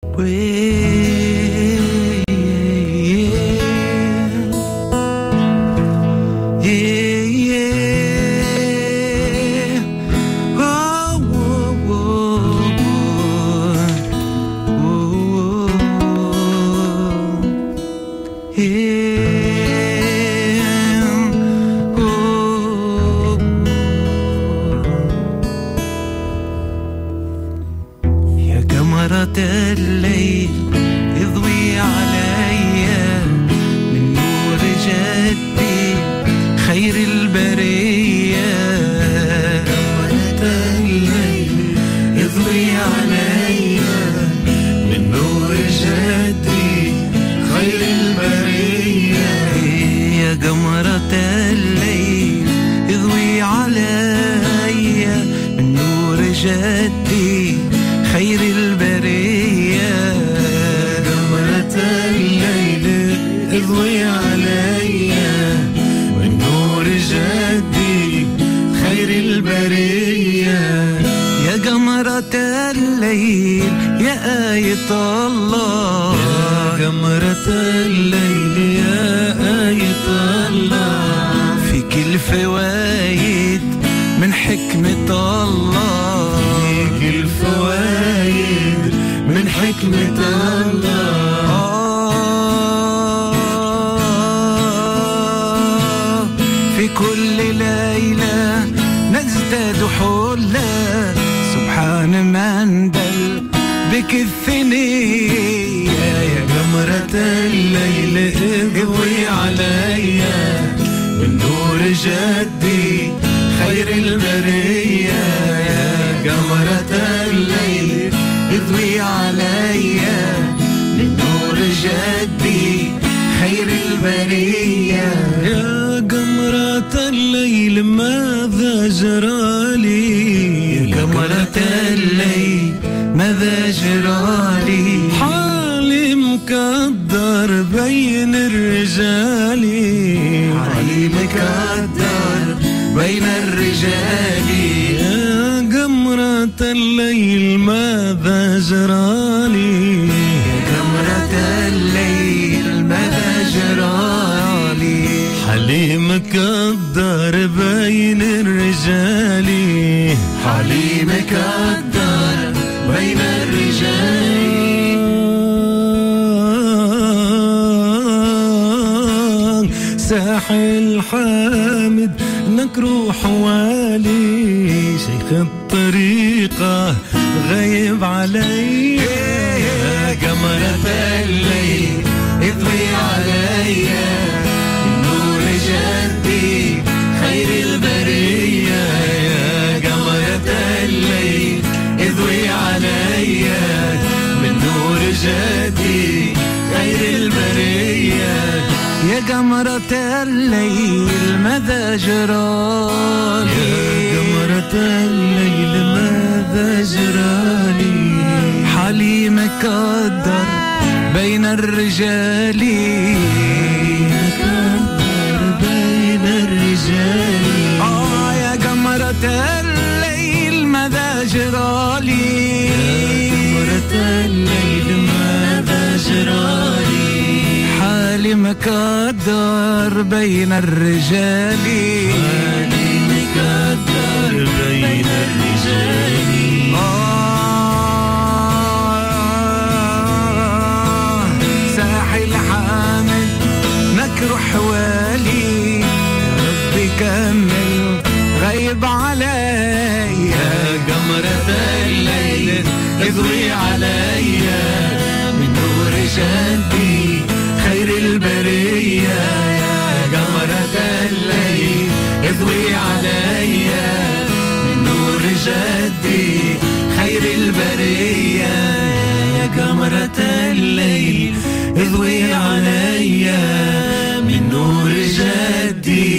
الليل يضوي عليا من نور جدي خير البرية. الليل يضوي عليا من نور جدي خير البرية. يا قمرة الليل يضوي عليا من نور جدي خير البرية. قمرة الليل اضوي عليا من نور جدي خير البرية. يا قمرة الليل يا آية الله. يا قمرة الليل يا آية الله. فيك الفوايد من حكمة الله. فيك الفوايد من حكمة الله. في كل ليلة نزداد حلا سبحان من دل بكفني. يا قمرة الليل اضوي عليا من نور جدي خير البرية. يا قمرة الليل اضوي عليا من نور جدي خير البرية. يا قمرة الليل ماذا جرالي. يا قمرة الليل ماذا جرالي. حالي مكدر بين الرجال. حالي مكدر بين الرجال. يا قمرة الليل ماذا جرالي. يا قمرة الليل ماذا جرالي. حالي مكدر بين الرجال. حالي مكدر بين الرجال. ساحل حامد نكرو حوالي. شيخ الطريقة غيب علي. يا قمرة الليل اضوي عليا من نور جدي خير البرية. يا قمرة الليل اضوي عليا من نور جدي خير البرية. يا قمرة الليل ماذا جرالي. يا قمرة الليل ماذا جرالي. حالي مكدر بين الرجال. مكدر بين الرجال. يا قمرة الليل ماذا جرالي. يا قمرة الليل ماذا جرالي. حالي مكدر بين الرجال. حالي مكدر بين الرجال. ساحل حامد نكر حوالي. يا ربي كمل غيب علي. يا قمرة الليل اضوي عليا من نور جدي خير البرية. يا قمرة الليل اضوي عليا من نور جدي خير البرية. يا قمرة الليل اضوي عليا من نور جدي